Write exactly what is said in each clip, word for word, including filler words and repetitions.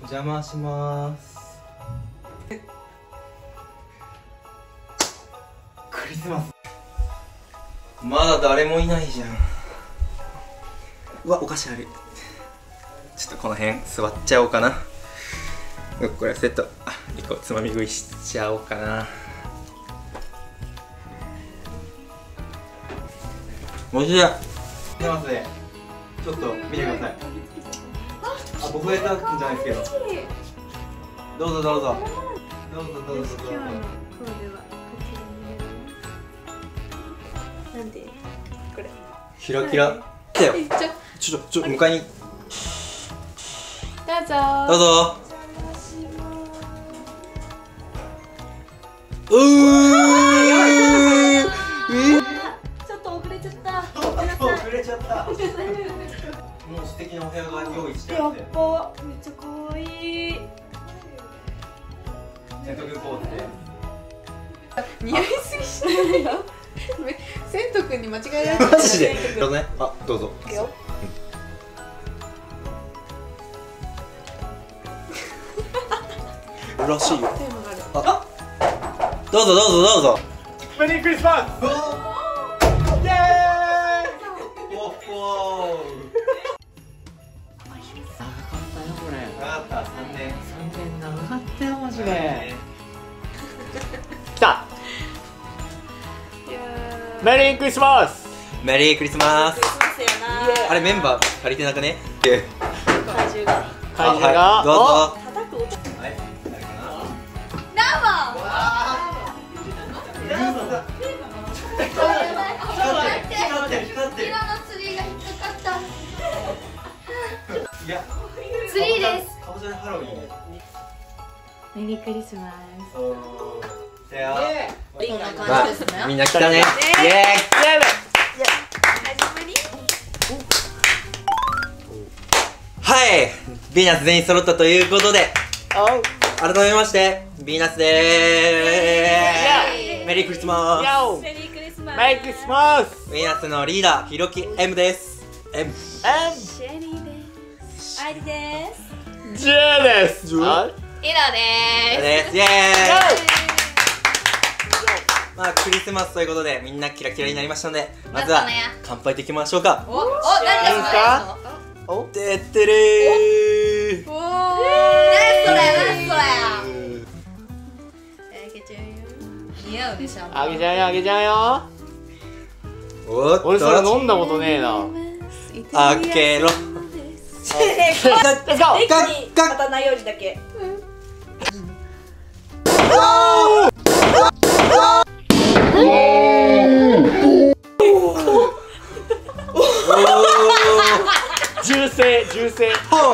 邪魔します。クリスマスまだ誰もいないじゃん。うわ、お菓子ある。ちょっとこの辺座っちゃおうかな。これセット、あ、いっこつまみ食いしちゃおうかな。おいしい。出ますね。ちょっと見てください。あ、僕がやったんじゃないですけど。どうぞどうぞ。どうぞどうぞどうぞ。 なんでこれキラキラだよ。ちょっとちょっと迎えに。 どうぞどうぞ。うー。 ちょっと遅れちゃった。 遅れちゃった。もう素敵なお部屋が用意してあって。 やっぱめっちゃ可愛い。 セント君ポーズで。 似合いすぎしないよ。セント君に間違えられてる。 マジで。どうぞね。あ、どうぞ。 いくよ。 らしいよ。 テーマがある。 あ、どうぞどうぞどうぞ。 メリークリスマス。イエーイ。 おお。 長かったよこれ。 長かった。三年。 三年長かったよマジで。来た。メリークリスマス。 メリークリスマス。 クリスマスやな。 あれメンバー足りてなくね。 体重が。 会社が。 どうぞ。 叩く音。 はい。誰かな。 生。 光ってる光ってる。 色のツリーが引っかかった。 いや。 ツリーです。 かぼちゃでハロウィン。 メリークリスマス。 そう。せよ。 こんな感じですね。 みんな来たね。イエーイ。はい、ヴィーナス全員揃ったということで、改めましてヴィーナスでーす。メリークリスマス。 メリークリスマス。 メリークリスマス。 ヴィーナスのリーダーひろき エム です。 M シェリーです。アイリです。 ジェーです。 イラでです。イエーイ。まあクリスマスということでみんなキラキラになりましたので、まずは乾杯でいきましょうか。 お、お、何ですか？ お、 てってれー。 おー、何それ、何それ。あげちゃうよ。似合うでしょ。 あげちゃうよあげちゃうよ。 おっと。 俺それ飲んだことねえな。 開けろ。 レッツゴー。 一気に刀よりだけ。 銃声銃声。 ポーン。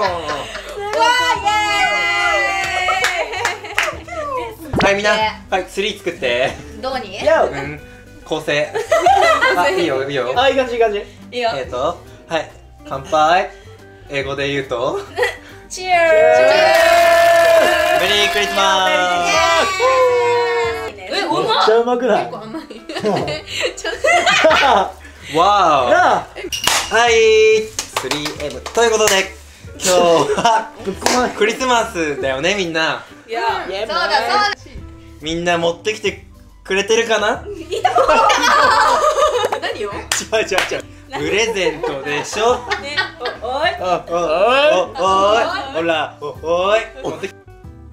はいみんな、はいツリー作って。 どこに？ うん構成。あいいよいいよ。 あいい感じいい感じ。 いいよ。 えっとはい乾杯。英語で言うと。 チェー。 メリークリスマス。 え、うめっまっ。 ちゃうまくない？ 結構甘い。ちょっわーお。 なあ。 はい スリーエム ということで今日はぶっこまクリスマスだよねみんな。 と。いや、そうだそうだ。 みんな持ってきてくれてるかな。 何を？ 違う違う違う。プレゼントでしょ。 ね、お、おい。 おおおおいほらおおい持ってき。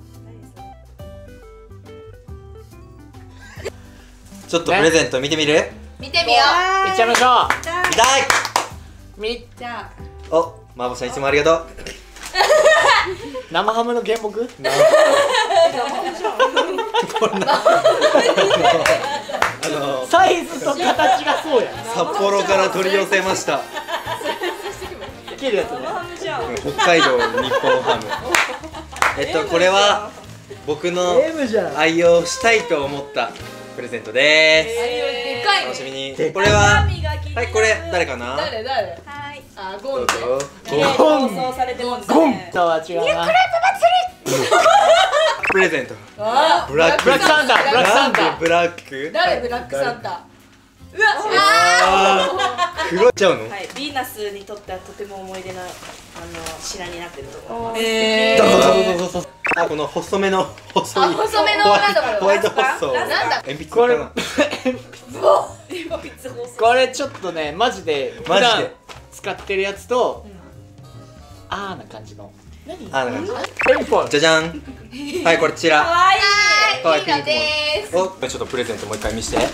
ちょっとプレゼント見てみる？ 見てみよう。 いっちゃいましょ見たい。 う。みじゃあ。 おマーボさんいつもありがとう。 生ハムの原木？ あのサイズと形がそうや。 札幌から取り寄せました。 いけるやつね。 北海道日本ハム。えっとこれは僕の M じゃん。 愛用したいと思ったプレゼントででかいす。楽しみね。 に。これははいこれ誰かな。 誰誰？はい。あ、ゴンね。 どうぞ。 ゴン放送されてますね。 ゴンとは違うな。 プレゼント。 あ、 ブラックブラックサンタブラックサンタ。 ブラック。 誰ブラックサンタ？ うわあー黒っちゃうの？ はい、ヴィーナスにとってはとても思い出のあの品になってると思います。 えそうそうそうそうそう。あ、この細めの細いあ細めのなんだこれホワイトホッソー。 なんだ鉛筆これかな。 これちょっとねマジで普段マジで使ってるやつとあーな感じのあ、なんかテンポじゃじゃん。はい、こちら。 可愛いかわいいいいのですお、ちょっとプレゼントもう一回見して。はい。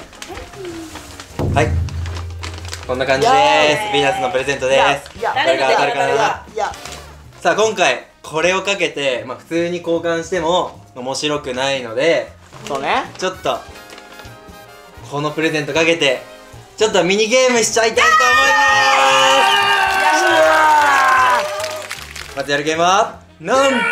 こんな感じです。ヴィーナスのプレゼントです。 いや誰が当たるかな。 いやいやさあ、今回これをかけて、まあ普通に交換しても面白くないので、 そうねちょっとこのプレゼントかけてちょっとミニゲームしちゃいたいと思います。まずやるゲームはなんと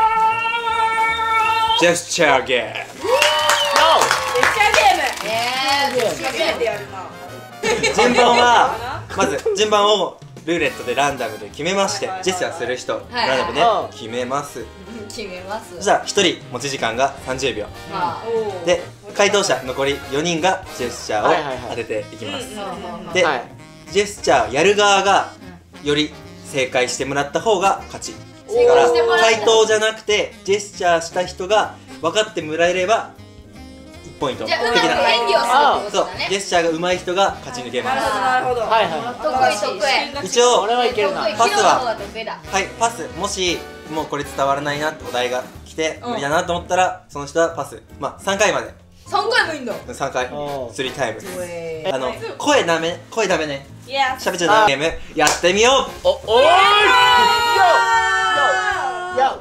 ジェスチャーゲーム。 ジェスチャーゲームえー、 初めてやるな。 順番はまず順番をルーレットでランダムで決めまして、ジェスチャーする人ランダムではい決めます。 決めます。 そしたらひとり持ち時間がさんじゅうびょうあで、回答者残りよにんがジェスチャはいはいはいーを当てていきます。 ーで、 はいジェスチャーやる側がより正解してもらった方が勝ち。 正だから解してもらった回答じゃなくてジェスチャーした人が分かってもらえればいちポイント的じゃあうまくな。 演技をするってこそうとだねジェスチャーが上手い人が勝ち抜けまなるほどす。 なるほど。 はいはい得意得意一応これはいけるな得意パスは昨日の方が得意だはい、パス。もしもうこれ伝わらないなってお題が来て無理だなと思ったらその人はパス。まあさんかいまで三回もいいんださんかいおースリータイム。 えあの声ダメ声ダメね。 イエス。 喋っちゃダメゲームやってみよう。 おおーいよよ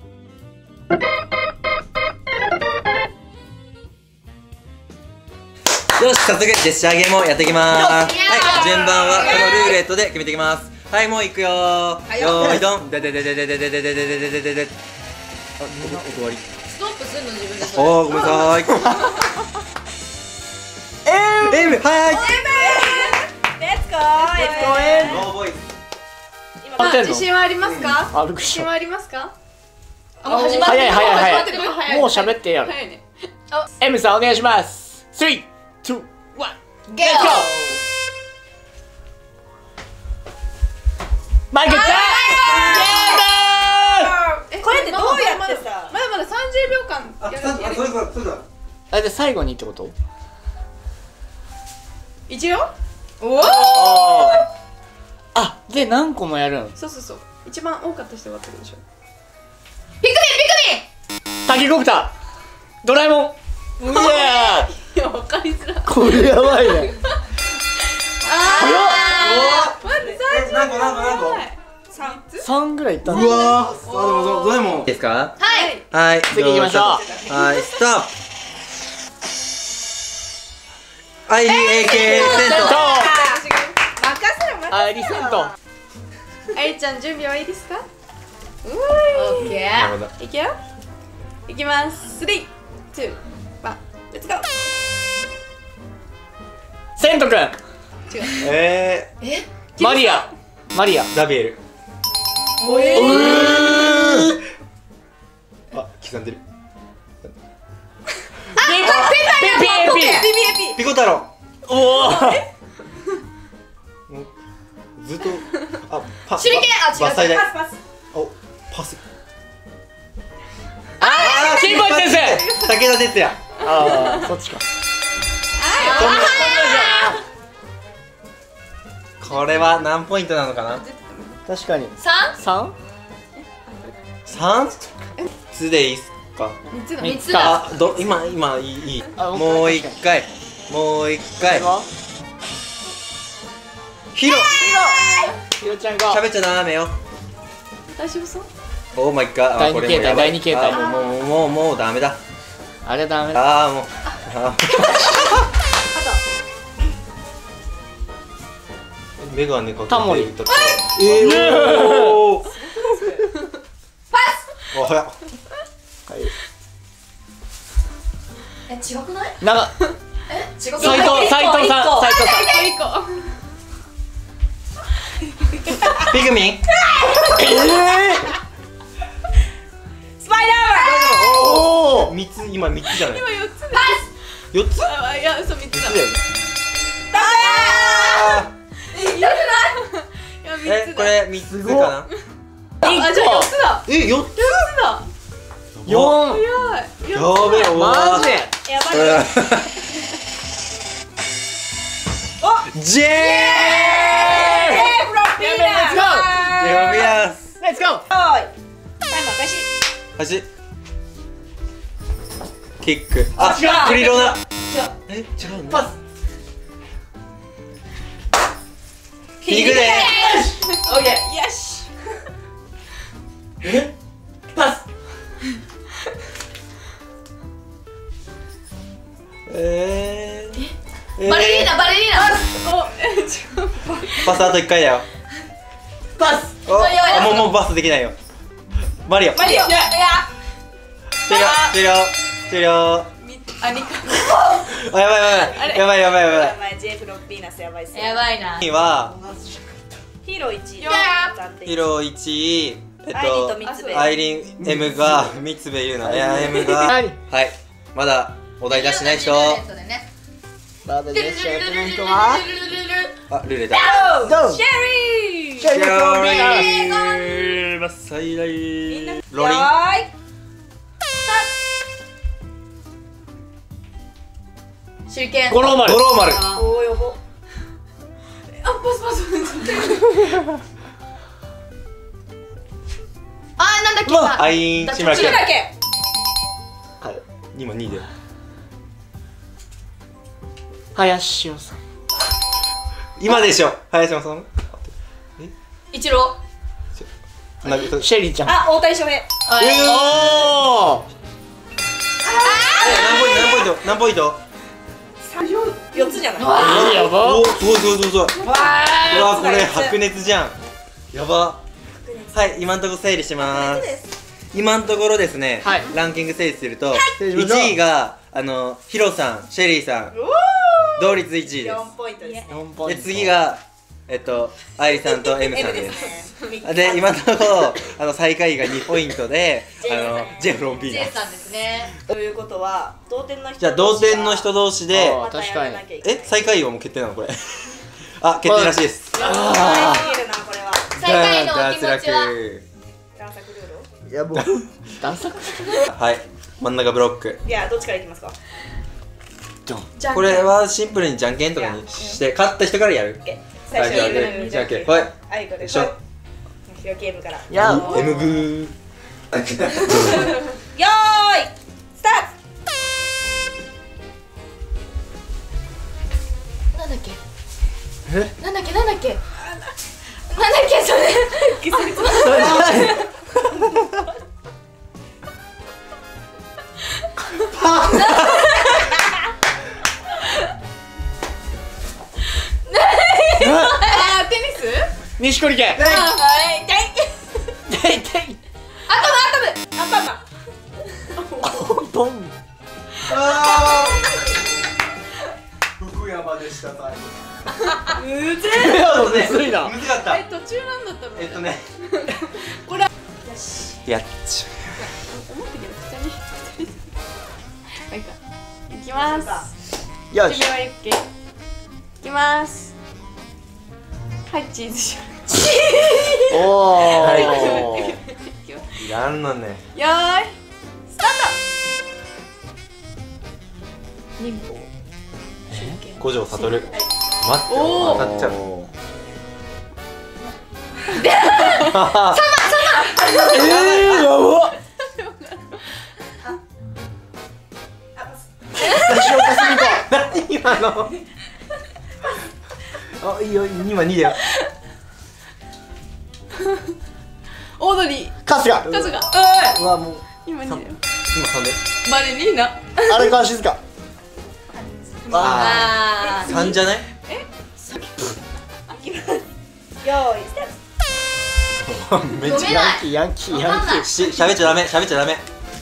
よし、早速ジェスチャーゲームをやっていきまーす。 よっはい、順番はこのルーレットで決めていきます。はい、もう行くよー。 いよーいどん。ででででででででででででででで。あ、お終わり。 ストップするの自分でそれおー、ごめんなさい。えー、エム、はい。 レッツゴー。 レッツゴーエンノーボイス。 今合ってんの自信はありますか？ あびっくりした自信はありますか？ あもう始まってる早い早い早い始まってる早いもう喋ってやる早いね。 M さんお願いします。スリー、ツー、ワン、 ゲーレッツゴー。マイクちゃんえこれってどうやってさまだまださんじゅうびょうかんあ、 やるさあ、それから、それから。 あ、で最後にってこと？ 一応おおあ、で何個もやるん？ そうそうそう一番多かった人がってるでしょ。 ピクミンピクミンタケコプタードラえもんうわいや分かりづらい。 これやばいねあー待ってえ、何個何個何個。 三つ。 さんぐらいいったんだうわー、あ、でもどどれもいいですか。 はいはい、 次行きましょうはい、ストップ。アイリー エーケー セント。 任せろ任せろ。 あ、リセントあいちゃん準備はいいですか？うオッケーなるほど。 ーいいくよいきますスリー、ツー、ワン、レッツゴー。 セントくんえマリアマリアー、ザビエル。 おえあ、刻んでる。 ピンピンピンピンピコ太郎。 おおずっと、あ、パ手裏剣あ違う伐採台。 パスパス。 お、パス。 あー金八先生武田鉄矢。 ああ、そっちかこれは何ポイントなのかな。 確かに三さん三つでいいっすか。 三つだ三三つだあ、ど、今、今、いい、いい。 あもう一回。もう一回。ヒロ。 ひろちゃんが喋っちゃダメよ。 大丈夫そう？ オーマイガー。 第二形態第二形態もう、もう、もう、もうダメだ。 あれダメだああ、もう。あーメガネかけてタモリ歌ってえー、おーパス。お、早っ。 え違くないなんかえ違く斉ない藤斉藤さん斉藤さん一個ピグミン。 スパイダーマン。 おお三つ、今三つじゃない。 今四つだ。 四つ。 あいや嘘三つだ三つだよね。 え、これ三つかな。 あ、じゃあよっつだ。 え、四つ。 よっつだ。 四。 早い。 やべえ、 マジ。 やばいよ。 ジェーイ。 フロッピーナやべやす。 レッツゴー。 おいタイマー開始。 端。キック。あ、 違うクリロナ。 違うえ、違うの。 パス。 ヒグレ。 オッケよしー。え？パス。 えー。 バレリーナバレリーナ。 お、え、違う。 パスあと一回だよ。 パス。 お、あ、もうもうパスできないよ。マリオ。 マリオ。いや終了終了終了。 み、あ、にか。 あ、やばいやばいやばいやばいやばい。 やばい、ジェイフロッピーナスやばいっすよ。 やばいな。 にはヒーローいち。 やヒロいちい、えっアイリンととミツベ。 アイリン M が三つべゆうな、いや M が何？ はいまだお題出してない人。 そうだね。 まだ出しちゃってない人は？ あ、ルーレだ。 ドン。 シェリー。 シェリーフロッピーナス。 ーバッサイライみんな。 ロリン。 よーい。 手裏剣。 五郎丸。 五郎丸。 あ、 おーよぼ。 パスパス。 あー、なんだっけさ。 アインだ志村けん。 ちだけ。 はい。 今にだよ。 林修さん。 今でしょ。林山さん。 一郎。 なえ、 シェリーちゃん。 あ、大谷翔平。 あれ。 おお。 何ポイント何ポイント何ポイント。 三四四つじゃない。 いいやば。 お、すごいすごいすごいすごい。 わうわ、これ白熱じゃん。やば。はい、今のところ整理します。今のところですね、 はいランキング整理すると、 整理しましょういちいがあのヒロさん、シェリーさん、同率いちいで四ポイントですね。 す。で四ポイント。 次がえっと愛理さんと M さん M で。 ですすね。 で今のところあの最下位がにポイントで、あのジェフロンピーナス。 ジェイさんですね。 ということは同点の人。 じゃあ同点の人同士で、 あー確かにえ最下位はもう決定なのこれ？あ、決定らしいです。 あー。すぎるなこれは。 最下位のお気持ちは。 探索ルールを。 いやもう。ダンサク。 はい、真ん中ブロック。 いやどっちからいきますか。 ドン。 じゃんこれはシンプルにじゃんけんとかにして勝った人からやる。 オッケー。最初にじゃあじゃんけんはいあいこでしょ。 ヒロゲームから。よいや。 M グー。 ーいスターなんだっけ。 え？ なんだっけなんだっけ。なんだっけそれ。 あー、テニス。 錦織家。 あ、はい。 ていてい。 アトムアトム。 アンパンマン。 ドン。 あー福山でした。最後むずいやむずいな。 難かった。 え、途中なんだったの。 えっとねこれ。 やっちゃ思ったけど、普通に。なんか。いきます。 よし次。はユッケ。いきます。はい、チーズシュおお。 ー。 う。やんのね。 よーい。スタート。忍法。 五条悟。待っておー当たっちゃう。 ええやば。西岡澄子。 何今の。あ、いいよ、今にだよ。 オードリー。 春日。 春日。 うわもう。 今にだよ。 今さんで。 バレリーナ。 荒川静香。 ああー。 さんじゃない？ よーいスタート。 めっちゃ。 ごめんなヤンキーヤンキーヤンキー。 し、喋っちゃダメ、喋っちゃダメ。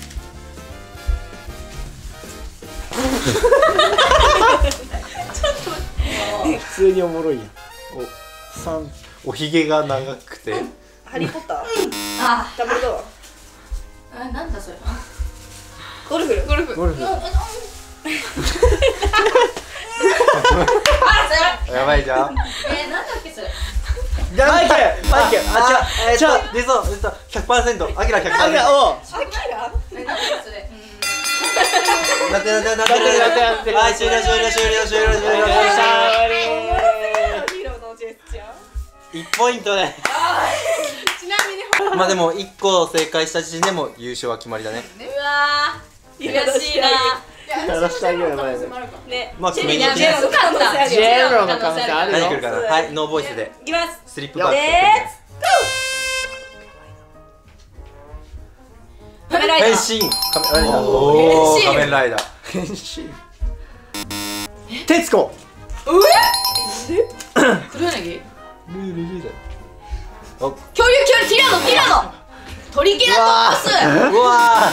普通におもろいやん。お三。 おひげが長くて。 ハリーポッター。 あダブルドア。 ー。なんだそれ。 ゴルフル。 ゴルフ。 ゴルフ。 あ、そればいじゃん。 えー、なんだっけそれ。 マイケルマイケルあ、 あ、違う違う、えっと、出そう、出そう、ひゃくパーセント、アキラひゃくパーセント。 おうえ、なんだっけそれ。 なってるなってるなってるなってる。はい、終了終了終了終了終了終了。 ヒーローのジェスチャー。 いちポイントで。 ちなみにまあでもいっこ正解した時点でも優勝は決まりだね。 うわー、悔しいな。 やらしてあげるよ前でね、 まあチェリー決めにいや、難かった。 ジェロの可能性あるよ何来るかな。はい、ノーボイスでいきます。 スリップバック。 レッツゴー。カメライダ変ー。 身。仮面ライダー。おお、仮面ライダー。 変身徹子黒柳ルールルーお、 恐竜恐竜、ティラノティラノ。トリケラトプス。 うわ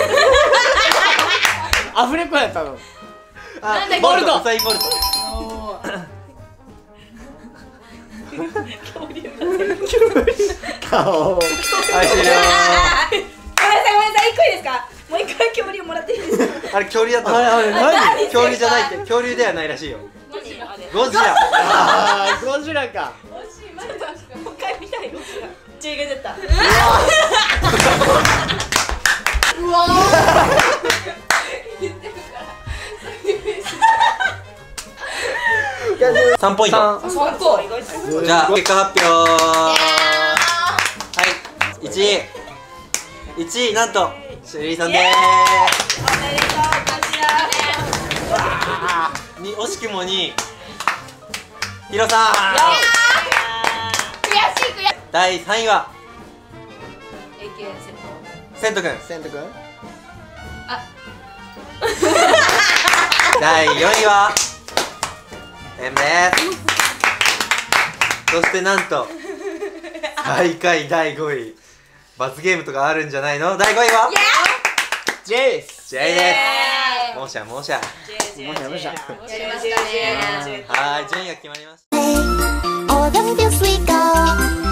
アフレコやったのー。 なんだっけボルト。ウサインボルト。 顔はい、終了。 ごめんなさいごめんなさい、一個いいですか。もう一回恐竜もらっていいですか。 あれ恐竜だったの。 あれあれ何恐竜じゃないって、恐竜ではないらしいよ。 何あれ。 ゴジラ。 あーゴジラかもう一回見たい。ジェイが出た。 さんポイント。 三個。 じゃあ結果発表。はい、いちいいちいなんとシェリーさんでーおめでとう、こちら。 す。に惜しくもにヒロさん。 悔しい悔しい。 だいさんいはエーケー セット。 セントくん。 セント君だいよんいはエンですそしてなんと最下位だいごい罰ゲームとかあるんじゃないの。だいごいはジェイスジェイです。もうしゃもうしゃ。 ジェイもしゃもしゃやりましたね。 はい、順位が決まりました。 Oh, don't feel sweet, girl.